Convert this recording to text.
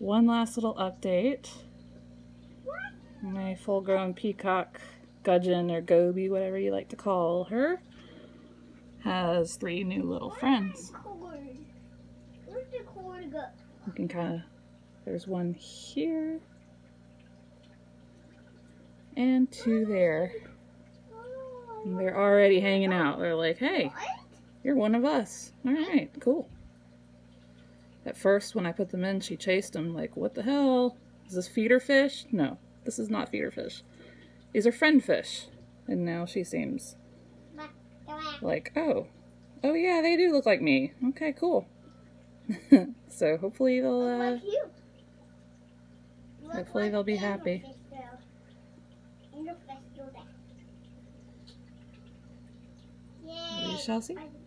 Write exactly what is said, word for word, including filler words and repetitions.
one last little update. My full-grown peacock gudgeon, or goby, whatever you like to call her, has three new little friends. Where's the cord go? You can kind of, there's one here and two there. And they're already hanging out. They're like, hey, you're one of us. All right, cool. At first, when I put them in, she chased them like, what the hell? Is this feeder fish? No, this is not feeder fish. These are friend fish. And now she seems like, oh, oh yeah, they do look like me. Okay, cool. So hopefully they'll, uh, hopefully they'll be happy. We shall see.